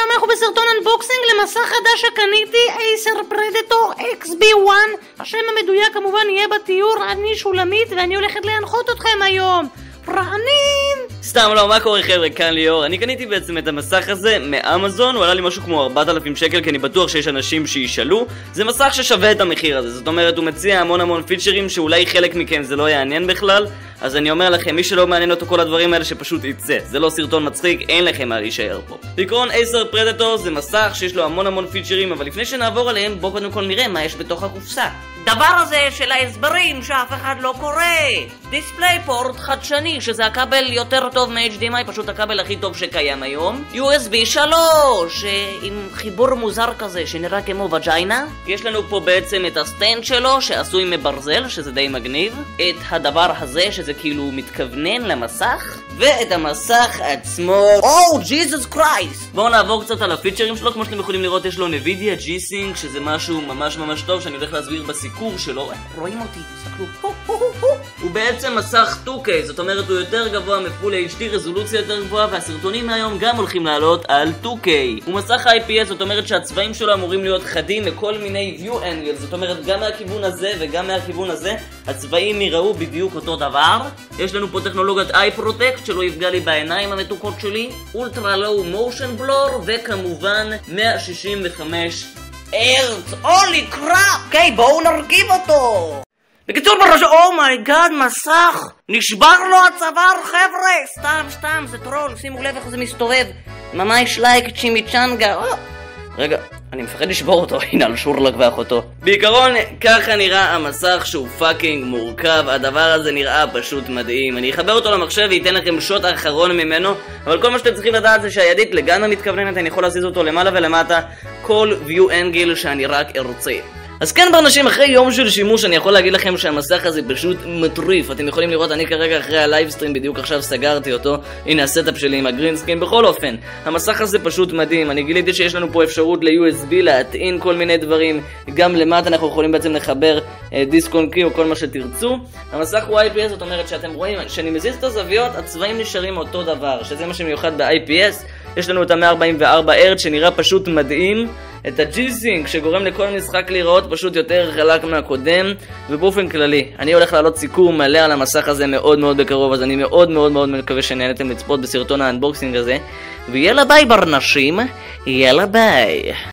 היום אנחנו בסרטון אנבוקסינג למסך חדש שקניתי, Acer Predator XB1. השם המדויק כמובן יהיה בתיאור. אני שולמית ואני הולכת להנחות אתכם היום. רענין! סתם לא, מה קורה חבר'ה? כאן ליאור. אני קניתי בעצם את המסך הזה מאמזון, הוא עלה לי משהו כמו 4,000 שקל, כי אני בטוח שיש אנשים שישאלו. זה מסך ששווה את המחיר הזה, זאת אומרת הוא מציע המון פיצ'רים שאולי חלק מכם זה לא יעניין בכלל. אז אני אומר לכם, מי שלא מעניין אותו כל הדברים האלה שפשוט יצא. זה לא סרטון מצחיק, אין לכם מה להישאר פה. בעיקרון Acer Predator זה מסך שיש לו המון פיצ'רים, אבל לפני שנעבור עליהם בואו קודם כל נראה מה יש בתוך הקופסה. דבר הזה של ההסברים שאף אחד לא קורא. דיספליי פורט חדשני, שזה הכבל יותר טוב מ-HDMI, פשוט הכבל הכי טוב שקיים היום. USB 3 עם חיבור מוזר כזה שנראה כמו וג'יינה. יש לנו פה בעצם את הסטנד שלו שעשוי מברזל, שזה די מגניב. את הדבר הזה שזה כאילו מתכוונן למסך, ואת המסך עצמו. ג'יזוס קרייסט! בואו נעבור קצת על הפיצ'רים שלו. כמו שאתם יכולים לראות יש לו NVIDIA G-Sync, שזה משהו ממש טוב שאני הולך להסביר בסיקור שלו. רואים אותי? תסתכלו. הוא בעצם מסך 2K, זאת אומרת הוא יותר גבוה מפול HD, רזולוציה יותר גבוהה, והסרטונים מהיום גם הולכים לעלות על 2K. הוא מסך IPS, זאת אומרת שהצבעים שלו אמורים להיות חדים מכל מיני view angles, זאת אומרת גם מהכיוון הזה וגם מהכיוון הזה הצבעים יראו בדיוק אותו דבר. יש לנו פה טכנולוגיית Eye Protect שלא יפגע לי בעיניים המתוקות שלי, אולטרה לואו מושן בלור, וכמובן 165 הרץ. הולי קראפ! אוקיי, בואו נרכיב אותו. בקיצור בראש, אומייגאד, מסך נשבר לו הצוואר חבר'ה. סתם, זה טרול, שימו לב איך זה מסתובב ממש לייק צ'ימיצ'נגה. רגע, אני מפחד לשבור אותו, הנה על שור לקבח אותו. בעיקרון, ככה נראה המסך שהוא פאקינג מורכב, הדבר הזה נראה פשוט מדהים. אני אחבר אותו למחשב ואתן לכם שוט האחרון ממנו, אבל כל מה שאתם צריכים לדעת זה שהידית לגמרי מתכווננת, אני יכול להזיז אותו למעלה ולמטה, כל view angle שאני רק ארצה. אז כן באנשים, אחרי יום של שימוש אני יכול להגיד לכם שהמסך הזה פשוט מטריף. אתם יכולים לראות, אני כרגע אחרי הלייבסטרים בדיוק עכשיו סגרתי אותו. הנה הסטאפ שלי עם הגרינסקרין. בכל אופן, המסך הזה פשוט מדהים. אני גיליתי שיש לנו פה אפשרות ל-USB להטעין כל מיני דברים. גם למטה אנחנו יכולים בעצם לחבר דיסק און קי או כל מה שתרצו. המסך הוא IPS, זאת אומרת שאתם רואים, כשאני מזיז את הזוויות הצבעים נשארים אותו דבר, שזה מה שמיוחד ב-IPS. יש לנו את ה-144 הרץ שנראה פשוט מדהים, את ה-G-Sync שגורם לכל משחק להיראות פשוט יותר חלק מהקודם, ובאופן כללי אני הולך לעלות סיקור מלא על המסך הזה מאוד בקרוב, אז אני מאוד מקווה שנהנתם לצפות בסרטון האנבוקסינג הזה, ויאללה ביי ברנשים, יאללה ביי.